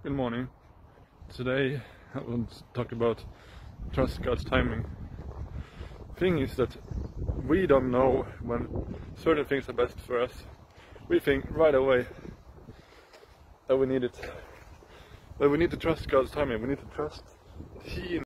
Good morning. Today I want to talk about trust God's timing. Thing is that we don't know when certain things are best for us. We think right away that we need it. But we need to trust God's timing. We need to trust He